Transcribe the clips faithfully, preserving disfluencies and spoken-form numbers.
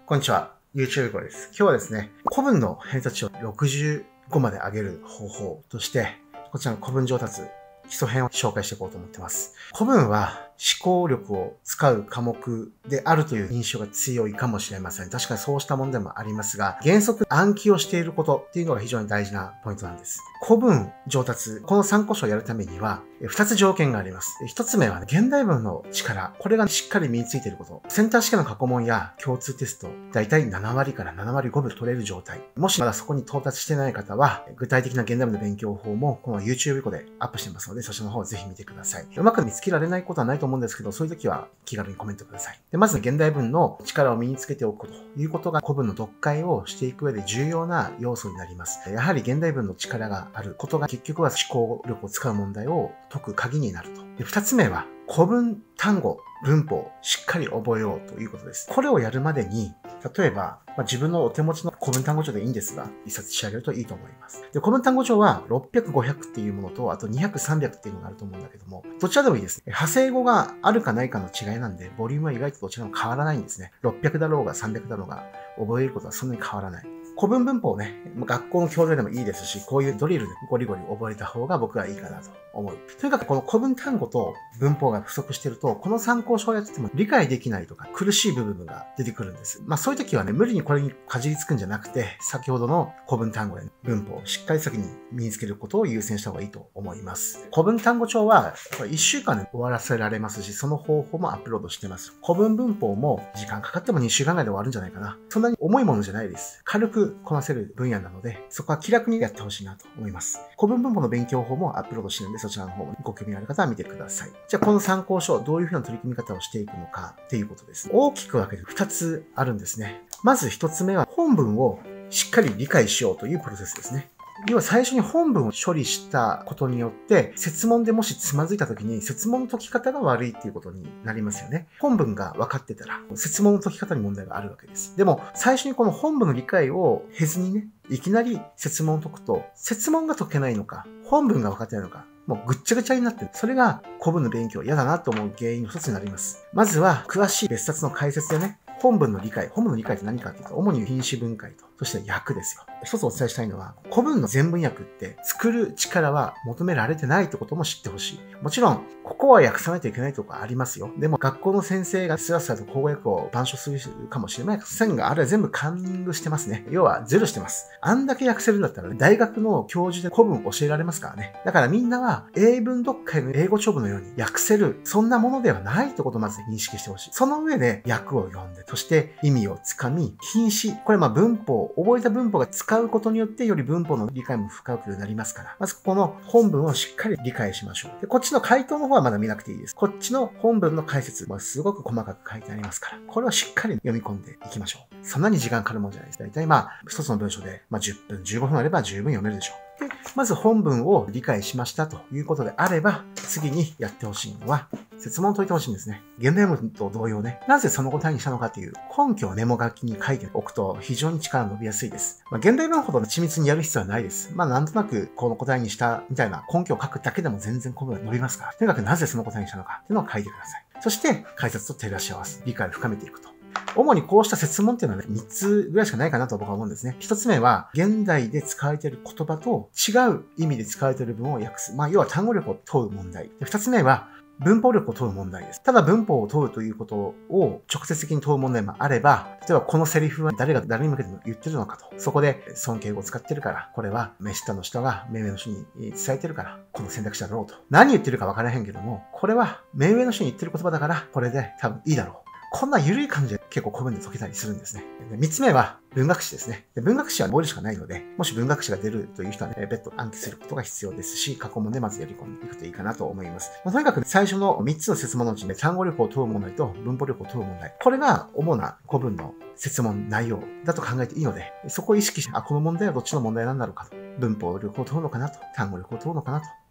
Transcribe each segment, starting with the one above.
こんにちは。YouTube です。今日はですね、古文の偏差値をろくじゅうごまで上げる方法として、こちらの古文上達基礎編を紹介していこうと思っています。古文は思考力を使う科目であるという印象が強いかもしれません。確かにそうしたものでもありますが、原則暗記をしていることっていうのが非常に大事なポイントなんです。古文上達、このさんこ書をやるためには、ふたつ条件があります。ひとつめは、ね、現代文の力。これがしっかり身についていること。センター試験の過去問や共通テスト、だいたいななわりからななわりごぶ取れる状態。もしまだそこに到達していない方は、具体的な現代文の勉強法も、この YouTube 以降でアップしてますので、そちらの方をぜひ見てください。うまく見つけられないことはないと思うんですけど、そういう時は気軽にコメントください。でまず、現代文の力を身につけておくということが、古文の読解をしていく上で重要な要素になります。やはり現代文の力があることが、結局は思考力を使う問題を解く鍵になると。で二つ目は、古文単語、文法をしっかり覚えようということです。これをやるまでに、例えば、まあ、自分のお手持ちの古文単語帳でいいんですが、一冊仕上げるといいと思います。で、古文単語帳はろっぴゃく、ごひゃくっていうものと、あとにひゃく、さんびゃくっていうのがあると思うんだけども、どちらでもいいです。派生語があるかないかの違いなんで、ボリュームは意外とどちらも変わらないんですね。ろっぴゃくだろうがさんびゃくだろうが、覚えることはそんなに変わらない。古文文法をね、学校の教材でもいいですし、こういうドリルでゴリゴリ覚えた方が僕はいいかなと思う。とにかくこの古文単語と文法が不足してると、この参考書をやってても理解できないとか苦しい部分が出てくるんです。まあそういう時はね、無理にこれにかじりつくんじゃなくて、先ほどの古文単語や文法をしっかり先に身につけることを優先した方がいいと思います。古文単語帳はいっしゅうかんで終わらせられますし、その方法もアップロードしてます。古文文法も時間かかってもにしゅうかんぐらいで終わるんじゃないかな。そんなに重いものじゃないです。軽くこなせる分野なので、そこは気楽にやってほしいなと思います。古文文法の勉強法もアップロードしてるので、そちらの方もご興味のある方は見てください。じゃあこの参考書、どういうふうな取り組み方をしていくのかっていうことです。大きく分けてふたつあるんですね。まずひとつめは本文をしっかり理解しようというプロセスですね。要は最初に本文を処理したことによって、設問でもしつまずいた時に、設問の解き方が悪いっていうことになりますよね。本文が分かってたら、設問の解き方に問題があるわけです。でも、最初にこの本文の理解を経ずにね、いきなり設問を解くと、設問が解けないのか、本文が分かってないのか、もうぐっちゃぐちゃになってる。それが古文の勉強嫌だなと思う原因の一つになります。まずは、詳しい別冊の解説でね、本文の理解。本文の理解って何かっていうと、主に品詞分解と、そして訳ですよ。一つお伝えしたいのは、古文の全文訳って作る力は求められてないってことも知ってほしい。もちろん、ここは訳さないといけないとこありますよ。でも、学校の先生がスラスラと口語訳を板書するかもしれませんが、あれは全部カンニングしてますね。要は、ゼロしてます。あんだけ訳せるんだったら、大学の教授で古文教えられますからね。だからみんなは、英文読解の英語帳簿のように訳せる、そんなものではないってことをまず認識してほしい。その上で、訳を読んで、そして意味をつかみ、品詞、これまあ文法、覚えた文法が使うことによってより文法の理解も深くなりますから、まずここの本文をしっかり理解しましょう。で、こっちの回答の方はまだ見なくていいです。こっちの本文の解説もすごく細かく書いてありますから、これをしっかり読み込んでいきましょう。そんなに時間かかるもんじゃないです。だいたいまあ、一つの文章で、まあじゅっぷん、じゅうごふんあれば十分読めるでしょう。で、まず本文を理解しましたということであれば、次にやってほしいのは、設問を解いてほしいんですね。現代文と同様ね、なぜその答えにしたのかという根拠をメモ書きに書いておくと非常に力が伸びやすいです。まあ、現代文ほど緻密にやる必要はないです。まあなんとなくこの答えにしたみたいな根拠を書くだけでも全然古文が伸びますから。とにかくなぜその答えにしたのかっていうのを書いてください。そして解説と照らし合わせ、理解を深めていくと。主にこうした設問っていうのはね、みっつぐらいしかないかなと僕は思うんですね。ひとつめは、現代で使われている言葉と違う意味で使われている文を訳す。まあ、要は単語力を問う問題。で、ふたつめは、文法力を問う問題です。ただ文法を問うということを直接的に問う問題もあれば、例えばこのセリフは誰が誰に向けて言ってるのかと。そこで尊敬語を使ってるから、これは目下の人が目上の人に伝えてるから、この選択肢だろうと。何言ってるか分からへんけども、これは目上の人に言ってる言葉だから、これで多分いいだろう。こんな緩い感じで結構古文で解けたりするんですね。みっつめは文学史ですね。文学史は覚えるしかないので、もし文学史が出るという人はね、別途暗記することが必要ですし、過去問でまずやり込んでいくといいかなと思います。まあ、とにかく最初のみっつの設問のうちね、単語力を問う問題と文法力を問う問題。これが主な古文の設問内容だと考えていいので、そこを意識して、あ、この問題はどっちの問題なんだろうかと。文法力を問うのかなと、単語力を問うのかなと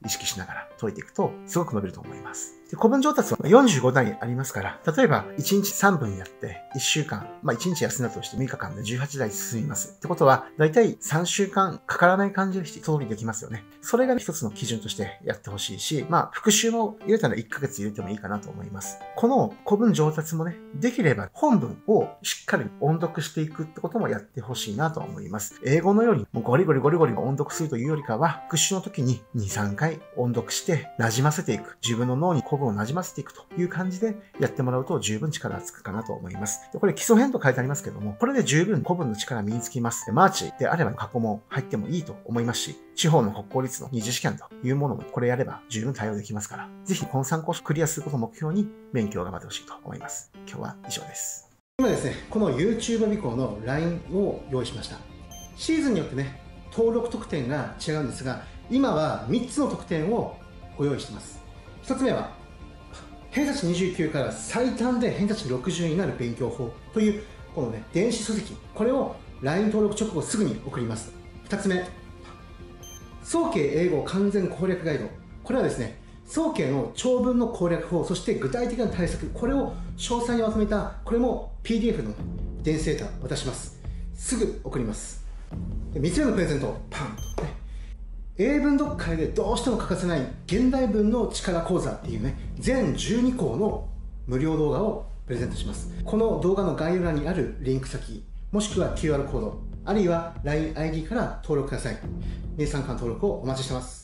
意識しながら解いていくと、すごく伸びると思います。で、古文上達はよんじゅうごだいありますから、例えばいちにちさんぶんやって、いっしゅうかん、まあいちにち休んだとしてみっかかんでじゅうはちだい進みます。ってことは、だいたいさんしゅうかんかからない感じで通りできますよね。それが一つの基準としてやってほしいし、まあ復習も入れたらいっかげつ入れてもいいかなと思います。この古文上達もね、できれば本文をしっかり音読していくってこともやってほしいなと思います。英語のようにもうゴリゴリゴリゴリ音読するというよりかは、復習の時にに、さんかい音読して馴染ませていく。自分の脳に古文を馴染ませていくという感じでやってもらうと十分力がつくかなと思います。でこれ基礎編と書いてありますけども、これで十分古文の力身につきます。でマーチであれば過去も入ってもいいと思いますし、地方の国公立の二次試験というものもこれやれば十分対応できますから、ぜひこのさんこうクリアすることを目標に勉強を頑張ってほしいと思います。今日は以上です。今ですね、この YouTube 予備校の ライン を用意しました。シーズンによってね、登録特典が違うんですが、今はみっつの特典をご用意しています。ひとつめは、偏差値にじゅうきゅうから最短で偏差値ろくじゅうになる勉強法という、このね、電子書籍、これを ライン 登録直後すぐに送ります。ふたつめ、早慶英語完全攻略ガイド。これはですね、早慶の長文の攻略法、そして具体的な対策、これを詳細にまとめた、これも ピーディーエフ の電子データ渡します。すぐ送ります。みっつめのプレゼント、パンとね。英文読解でどうしても欠かせない現代文の力講座っていうね、全じゅうにこうの無料動画をプレゼントします。この動画の概要欄にあるリンク先、もしくは キューアール コード、あるいは ラインアイディー から登録ください。皆さんからの登録をお待ちしてます。